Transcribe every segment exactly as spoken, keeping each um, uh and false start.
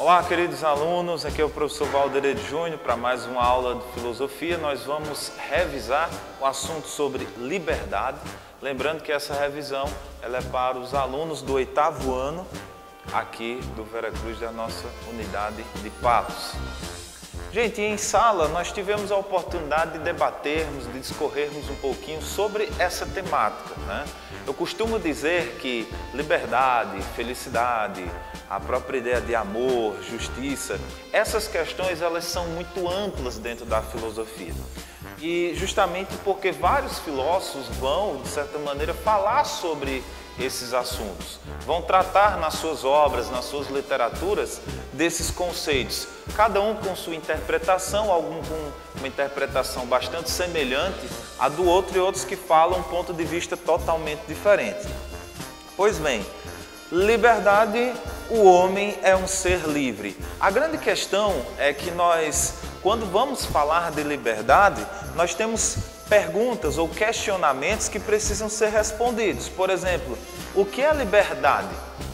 Olá, queridos alunos, aqui é o professor Valderedo Júnior para mais uma aula de filosofia. Nós vamos revisar o assunto sobre liberdade. Lembrando que essa revisão ela é para os alunos do oitavo ano aqui do Veracruz, da nossa unidade de Patos. Gente, em sala nós tivemos a oportunidade de debatermos, de discorrermos um pouquinho sobre essa temática, né? Eu costumo dizer que liberdade, felicidade, a própria ideia de amor, justiça, essas questões elas são muito amplas dentro da filosofia. E justamente porque vários filósofos vão, de certa maneira, falar sobre esses assuntos. Vão tratar nas suas obras, nas suas literaturas, desses conceitos. Cada um com sua interpretação, algum com uma interpretação bastante semelhante à do outro e outros que falam um ponto de vista totalmente diferente. Pois bem, liberdade, o homem é um ser livre. A grande questão é que nós, quando vamos falar de liberdade, nós temos perguntas ou questionamentos que precisam ser respondidos. Por exemplo, o que é liberdade?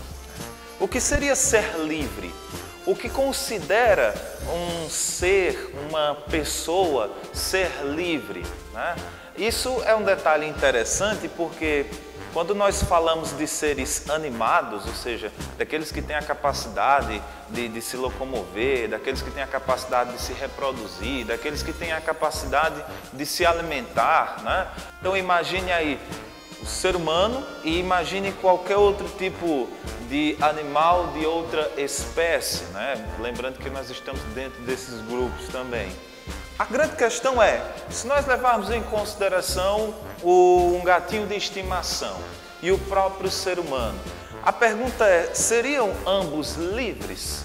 O que seria ser livre? O que considera um ser, uma pessoa, ser livre, né? Isso é um detalhe interessante porque quando nós falamos de seres animados, ou seja, daqueles que têm a capacidade de, de se locomover, daqueles que têm a capacidade de se reproduzir, daqueles que têm a capacidade de se alimentar, né? Então imagine aí o ser humano e imagine qualquer outro tipo de animal de outra espécie, né? Lembrando que nós estamos dentro desses grupos também. A grande questão é, se nós levarmos em consideração o, um gatinho de estimação e o próprio ser humano, a pergunta é, seriam ambos livres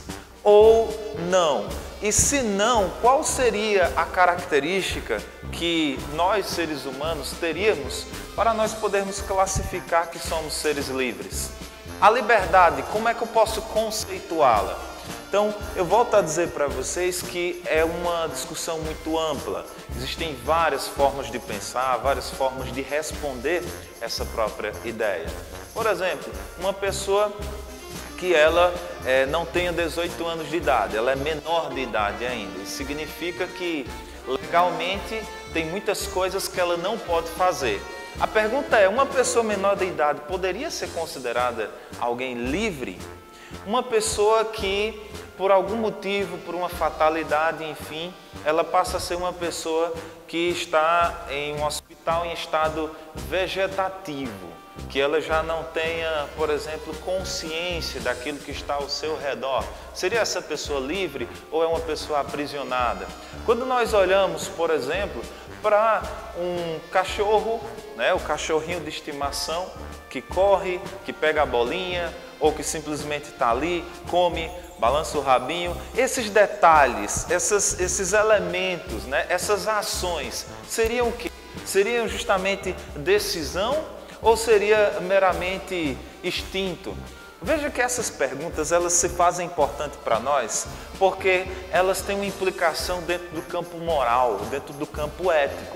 ou não? E se não, qual seria a característica que nós, seres humanos, teríamos para nós podermos classificar que somos seres livres? A liberdade, como é que eu posso conceituá-la? Então, eu volto a dizer para vocês que é uma discussão muito ampla. Existem várias formas de pensar, várias formas de responder essa própria ideia. Por exemplo, uma pessoa que ela é, não tenha dezoito anos de idade, ela é menor de idade ainda. Isso significa que legalmente tem muitas coisas que ela não pode fazer. A pergunta é, uma pessoa menor de idade poderia ser considerada alguém livre? Uma pessoa que, por algum motivo, por uma fatalidade, enfim, ela passa a ser uma pessoa que está em um hospital em estado vegetativo, que ela já não tenha, por exemplo, consciência daquilo que está ao seu redor. Seria essa pessoa livre ou é uma pessoa aprisionada? Quando nós olhamos, por exemplo, para um cachorro, né, o cachorrinho de estimação, que corre, que pega a bolinha, ou que simplesmente está ali, come, balança o rabinho. Esses detalhes, essas, esses elementos, né, essas ações, seriam o quê? Seriam justamente decisão ou seria meramente instinto? Veja que essas perguntas elas se fazem importantes para nós porque elas têm uma implicação dentro do campo moral, dentro do campo ético.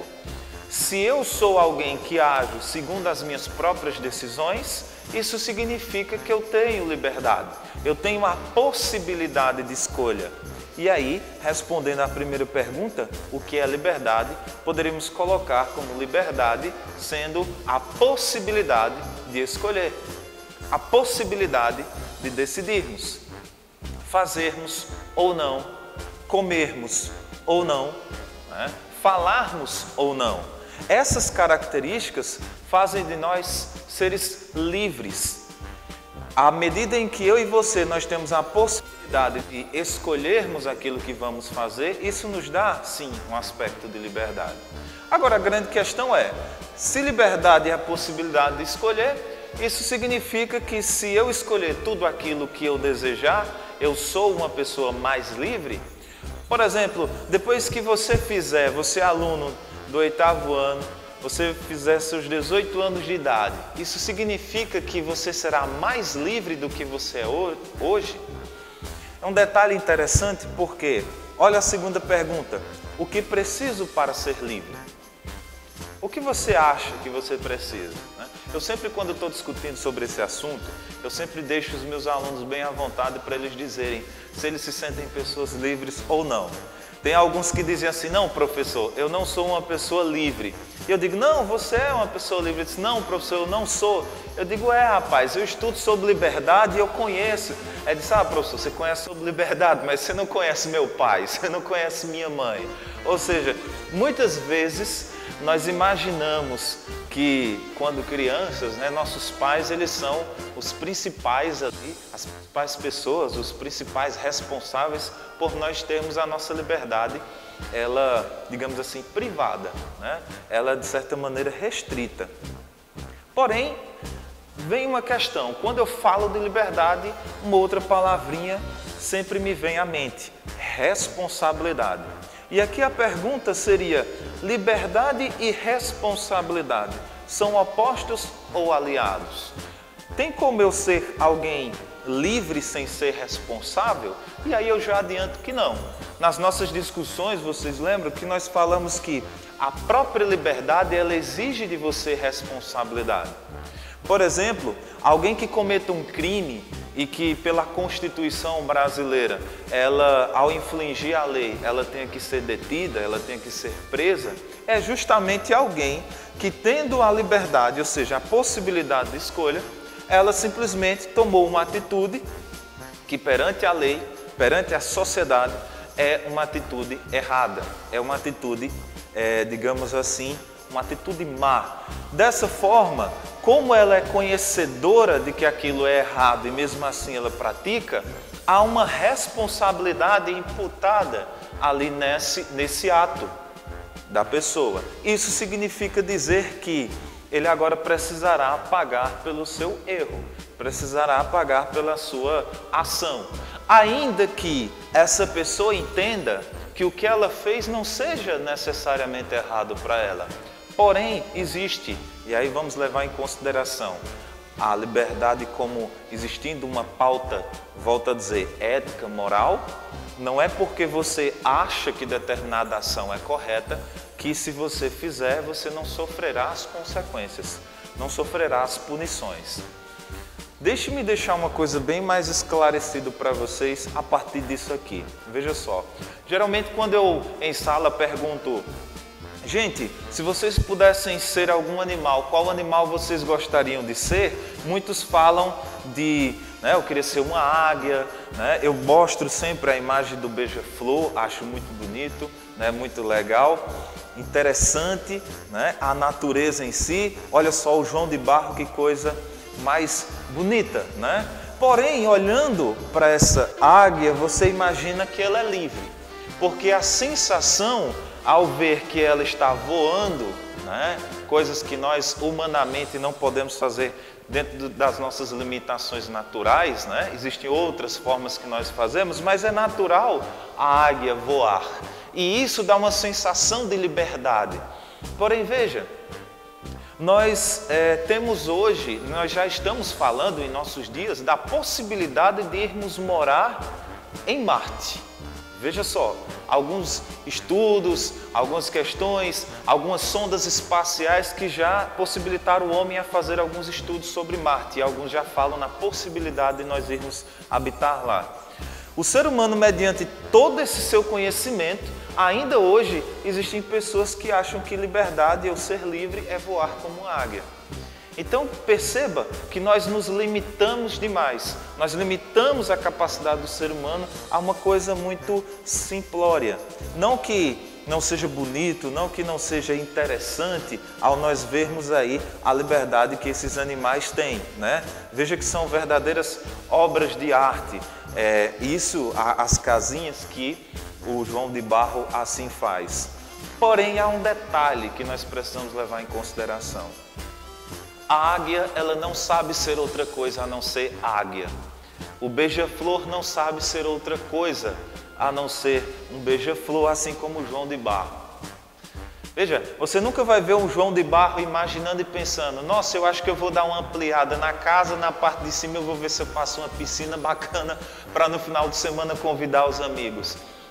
Se eu sou alguém que ajo segundo as minhas próprias decisões, isso significa que eu tenho liberdade, eu tenho a possibilidade de escolha. E aí, respondendo à primeira pergunta, o que é liberdade, poderíamos colocar como liberdade sendo a possibilidade de escolher, a possibilidade de decidirmos, fazermos ou não, comermos ou não, né? Falarmos ou não. Essas características fazem de nós seres livres. À medida em que eu e você nós temos a possibilidade de escolhermos aquilo que vamos fazer, isso nos dá, sim, um aspecto de liberdade. Agora, a grande questão é, se liberdade é a possibilidade de escolher, isso significa que se eu escolher tudo aquilo que eu desejar, eu sou uma pessoa mais livre? Por exemplo, depois que você fizer, você é aluno do oitavo ano, você fizer seus dezoito anos de idade, isso significa que você será mais livre do que você é hoje? É um detalhe interessante porque, olha a segunda pergunta, o que preciso para ser livre? O que você acha que você precisa? Né? Eu sempre, quando estou discutindo sobre esse assunto, eu sempre deixo os meus alunos bem à vontade para eles dizerem se eles se sentem pessoas livres ou não. Tem alguns que dizem assim, não, professor, eu não sou uma pessoa livre. E eu digo, não, você é uma pessoa livre. Ele diz, não, professor, eu não sou. Eu digo, é, rapaz, eu estudo sobre liberdade e eu conheço. Ele diz, ah, professor, você conhece sobre liberdade, mas você não conhece meu pai, você não conhece minha mãe. Ou seja, muitas vezes nós imaginamos que quando crianças, né, nossos pais, eles são os principais ali, as principais pessoas, os principais responsáveis por nós termos a nossa liberdade, ela, digamos assim, privada, né? Ela, de certa maneira, restrita. Porém, vem uma questão, quando eu falo de liberdade, uma outra palavrinha sempre me vem à mente, responsabilidade. E aqui a pergunta seria, liberdade e responsabilidade são opostos ou aliados? Tem como eu ser alguém livre sem ser responsável? E aí eu já adianto que não. Nas nossas discussões, vocês lembram que nós falamos que a própria liberdade, ela exige de você responsabilidade. Por exemplo, alguém que cometa um crime e que pela Constituição brasileira, ela, ao infringir a lei, ela tenha que ser detida, ela tenha que ser presa, é justamente alguém que, tendo a liberdade, ou seja, a possibilidade de escolha, ela simplesmente tomou uma atitude que perante a lei, perante a sociedade, é uma atitude errada, é uma atitude, é, digamos assim, uma atitude má. Dessa forma, como ela é conhecedora de que aquilo é errado e mesmo assim ela pratica, há uma responsabilidade imputada ali nesse, nesse ato da pessoa. Isso significa dizer que ele agora precisará pagar pelo seu erro, precisará pagar pela sua ação. Ainda que essa pessoa entenda que o que ela fez não seja necessariamente errado para ela. Porém, existe, e aí vamos levar em consideração, a liberdade como existindo uma pauta, volto a dizer, ética, moral. Não é porque você acha que determinada ação é correta, que se você fizer, você não sofrerá as consequências, não sofrerá as punições. Deixe-me deixar uma coisa bem mais esclarecida para vocês a partir disso aqui. Veja só, geralmente quando eu em sala pergunto, gente, se vocês pudessem ser algum animal, qual animal vocês gostariam de ser? Muitos falam de, né, eu queria ser uma águia, né? Eu mostro sempre a imagem do beija-flor, acho muito bonito, né, muito legal, interessante, né, a natureza em si. Olha só o João de Barro, que coisa mais bonita, né? Porém, olhando para essa águia, você imagina que ela é livre, porque a sensação ao ver que ela está voando, né, coisas que nós humanamente não podemos fazer dentro das nossas limitações naturais, né? Existem outras formas que nós fazemos, mas é natural a águia voar. E isso dá uma sensação de liberdade. Porém, veja, nós é, temos hoje, nós já estamos falando em nossos dias da possibilidade de irmos morar em Marte. Veja só, alguns estudos, algumas questões, algumas sondas espaciais que já possibilitaram o homem a fazer alguns estudos sobre Marte. E alguns já falam na possibilidade de nós irmos habitar lá. O ser humano, mediante todo esse seu conhecimento, ainda hoje existem pessoas que acham que liberdade ou ser livre é voar como uma águia. Então perceba que nós nos limitamos demais, nós limitamos a capacidade do ser humano a uma coisa muito simplória. Não que não seja bonito, não que não seja interessante ao nós vermos aí a liberdade que esses animais têm, né? Veja que são verdadeiras obras de arte, é, isso, as casinhas que o João de Barro assim faz. Porém, há um detalhe que nós precisamos levar em consideração. A águia, ela não sabe ser outra coisa a não ser águia. O beija-flor não sabe ser outra coisa a não ser um beija-flor, assim como o João de Barro. Veja, você nunca vai ver um João de Barro imaginando e pensando, nossa, eu acho que eu vou dar uma ampliada na casa, na parte de cima eu vou ver se eu faço uma piscina bacana para no final de semana convidar os amigos.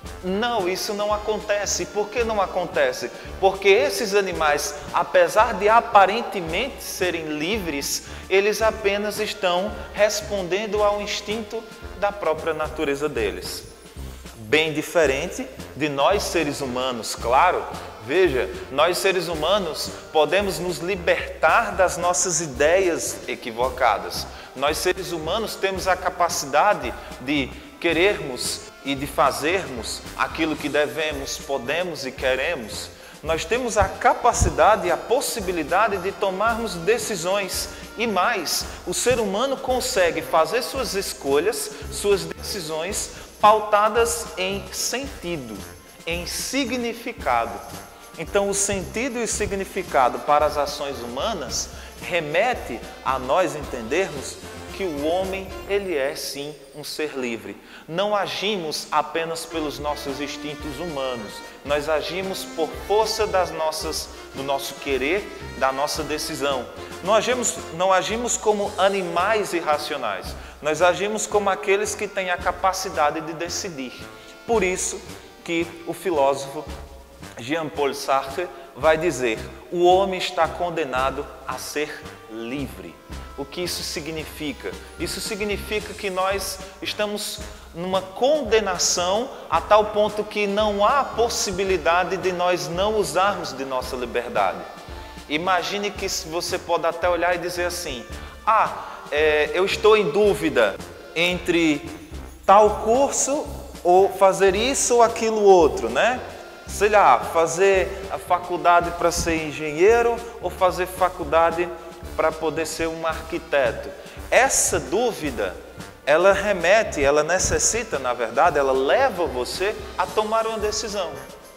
Não, isso não acontece. Por que não acontece? Porque esses animais, apesar de aparentemente serem livres, eles apenas estão respondendo ao instinto da própria natureza deles. Bem diferente de nós seres humanos, claro. Veja, nós seres humanos podemos nos libertar das nossas ideias equivocadas. Nós seres humanos temos a capacidade de querermos e de fazermos aquilo que devemos, podemos e queremos. Nós temos a capacidade e a possibilidade de tomarmos decisões. E mais, o ser humano consegue fazer suas escolhas, suas decisões pautadas em sentido, em significado. Então, o sentido e o significado para as ações humanas remete a nós entendermos que o homem, ele é sim um ser livre. Não agimos apenas pelos nossos instintos humanos, nós agimos por força das nossas, do nosso querer, da nossa decisão. Não agimos, não agimos como animais irracionais, nós agimos como aqueles que têm a capacidade de decidir. Por isso que o filósofo Jean-Paul Sartre vai dizer: o homem está condenado a ser livre. O que isso significa? Isso significa que nós estamos numa condenação a tal ponto que não há possibilidade de nós não usarmos de nossa liberdade. Imagine que você pode até olhar e dizer assim: ah, é, eu estou em dúvida entre tal curso ou fazer isso ou aquilo outro, né? Sei lá, fazer a faculdade para ser engenheiro ou fazer faculdade para poder ser um arquiteto. Essa dúvida, ela remete, ela necessita, na verdade, ela leva você a tomar uma decisão,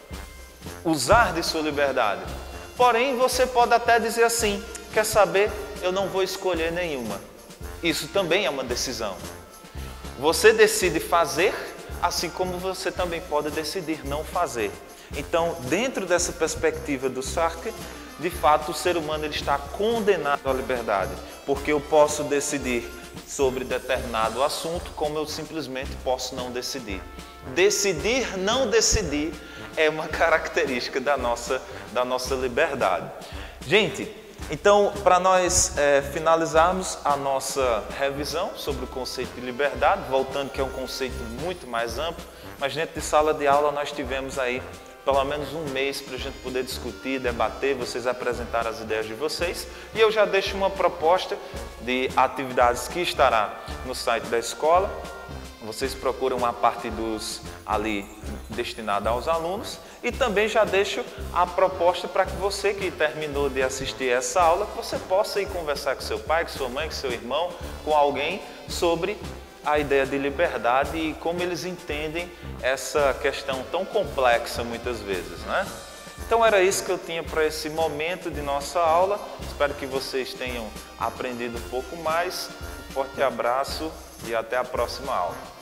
usar de sua liberdade. Porém, você pode até dizer assim: quer saber, eu não vou escolher nenhuma. Isso também é uma decisão. Você decide fazer, assim como você também pode decidir não fazer. Então, dentro dessa perspectiva do Sartre, de fato, o ser humano ele está condenado à liberdade, porque eu posso decidir sobre determinado assunto, como eu simplesmente posso não decidir. Decidir não decidir é uma característica da nossa, da nossa liberdade. Gente, então, para nós é, finalizarmos a nossa revisão sobre o conceito de liberdade, voltando que é um conceito muito mais amplo, mas dentro de sala de aula nós tivemos aí pelo menos um mês para a gente poder discutir, debater, vocês apresentarem as ideias de vocês. E eu já deixo uma proposta de atividades que estará no site da escola. Vocês procuram a parte dos ali destinada aos alunos. E também já deixo a proposta para que você que terminou de assistir essa aula, que você possa ir conversar com seu pai, com sua mãe, com seu irmão, com alguém sobre a ideia de liberdade e como eles entendem essa questão tão complexa muitas vezes, né? Então era isso que eu tinha para esse momento de nossa aula. Espero que vocês tenham aprendido um pouco mais. Um forte abraço e até a próxima aula.